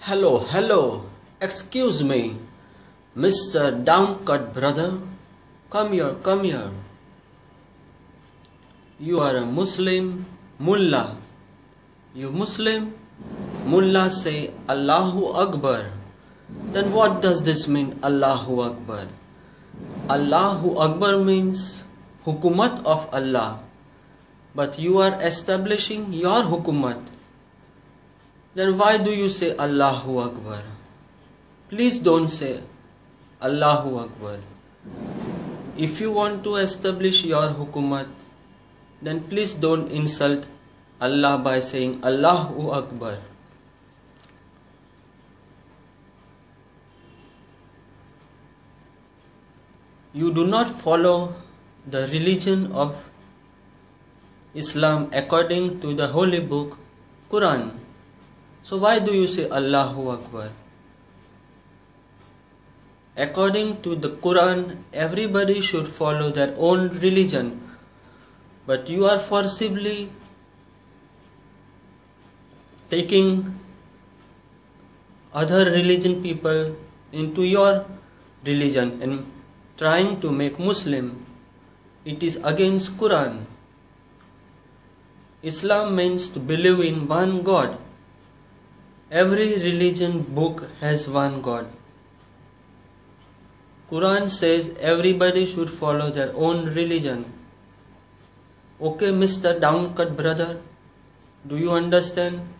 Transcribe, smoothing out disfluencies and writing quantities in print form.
Hello, hello. Excuse me, Mr. Downcut brother. Come here, come here. You are a Muslim mullah. You Muslim? Mullah say Allahu Akbar. Then what does this mean, Allahu Akbar? Allahu Akbar means hukumat of Allah. But you are establishing your hukumat. Then why do you say Allahu Akbar? Please don't say Allahu Akbar. If you want to establish your hukumat, then please don't insult Allah by saying Allahu Akbar. You do not follow the religion of Islam according to the holy book Quran. So why do you say Allahu Akbar? According to the Quran, everybody should follow their own religion. But you are forcibly taking other religion people into your religion and trying to make Muslim. It is against Quran. Islam means to believe in one God. Every religion book has one God. Quran says everybody should follow their own religion. Okay, Mr. Downcut brother, do you understand?